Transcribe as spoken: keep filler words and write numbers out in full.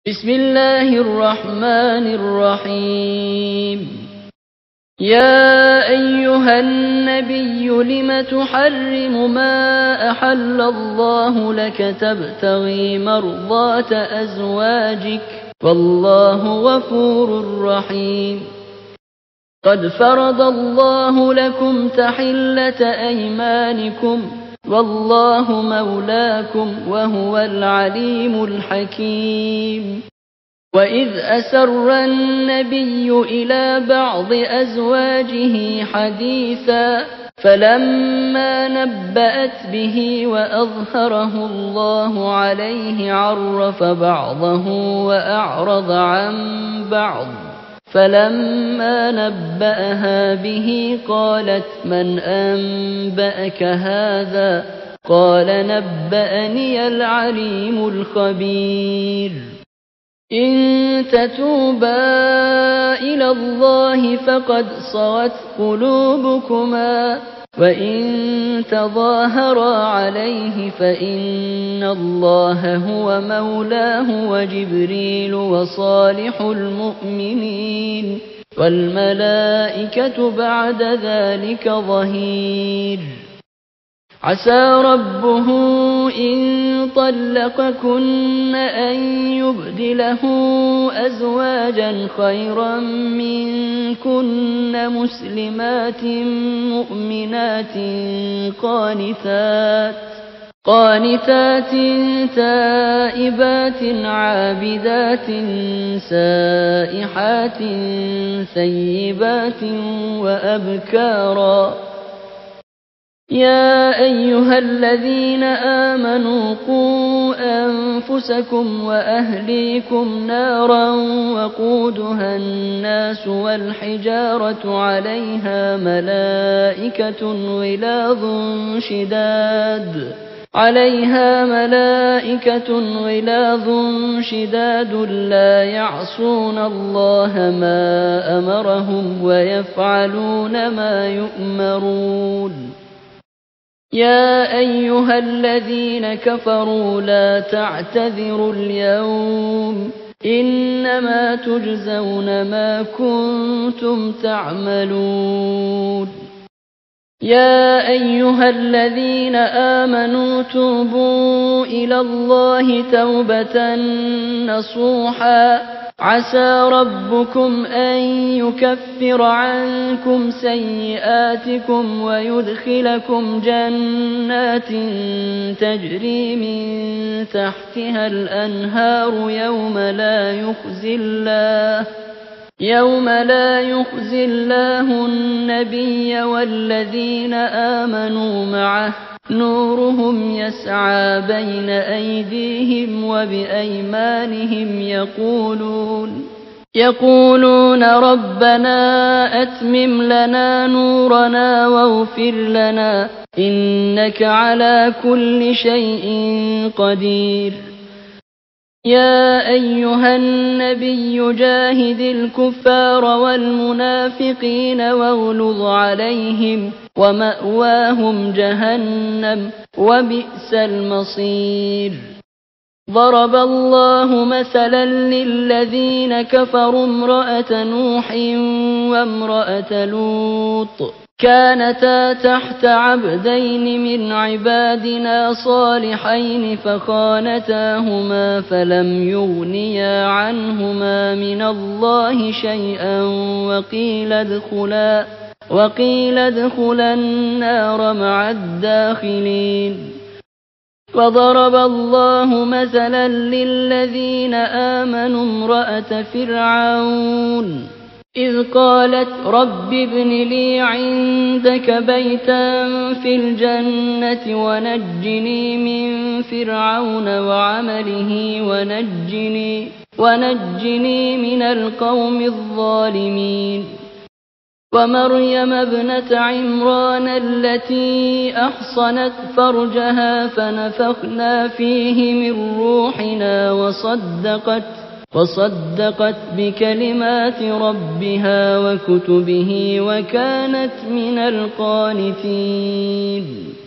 بسم الله الرحمن الرحيم. يا أيها النبي لم تحرم ما أحل الله لك تبتغي مرضات أزواجك والله غفور رحيم. قد فرض الله لكم تحلة أيمانكم والله مولاكم وهو العليم الحكيم. وإذ أسر النبي إلى بعض أزواجه حديثا فلما نبأت به وأظهره الله عليه عرف بعضه وأعرض عن بعض، فلما نبأها به قالت من أنبأك هذا؟ قال نبأني العليم الخبير. إن تتوبا إلى الله فقد صغت قلوبكما وإن تظاهرا عليه فإن الله هو مولاه وجبريل وصالح المؤمنين والملائكة بعد ذلك ظهير. عسى ربه إن طلقكن أن يبدله أزواجا خيرا منكن مسلمات مؤمنات قانتات قانتات تائبات عابدات سائحات ثيبات وأبكارا. يا أيها الذين آمنوا قوا أنفسكم وأهليكم نارا وقودها الناس والحجارة عليها ملائكة غلاظ شداد عليها ملائكة غلاظ شداد لا يعصون الله ما أمرهم ويفعلون ما يؤمرون. يا أيها الذين كفروا لا تعتذروا اليوم إنما تجزون ما كنتم تعملون. يا أيها الذين آمنوا توبوا إلى الله توبة نصوحا عسى ربكم أن يكفر عنكم سيئاتكم ويدخلكم جنات تجري من تحتها الأنهار يوم لا يخزي الله يوم لا يخزي الله النبي والذين آمنوا معه نورهم يسعى بين أيديهم وبأيمانهم يقولون يقولون ربنا أتمم لنا نورنا واغفر لنا إنك على كل شيء قدير. يا أيها النبي جاهد الكفار والمنافقين واغلظ عليهم ومأواهم جهنم وبئس المصير. ضرب الله مثلا للذين كفروا امرأة نوح وامرأة لوط كانتا تحت عبدين من عبادنا صالحين فخانتاهما فلم يغنيا عنهما من الله شيئا وقيل ادخلا وقيل ادخلا النار مع الداخلين. وضرب الله مثلا للذين آمنوا امرأة فرعون إذ قالت رب ابن لي عندك بيتا في الجنة ونجني من فرعون وعمله ونجني, ونجني من القوم الظالمين. ومريم ابنة عمران التي أحصنت فرجها فنفخنا فيه من روحنا وصدقت وصدقت بكلمات ربها وكتبه وكانت من القانتين.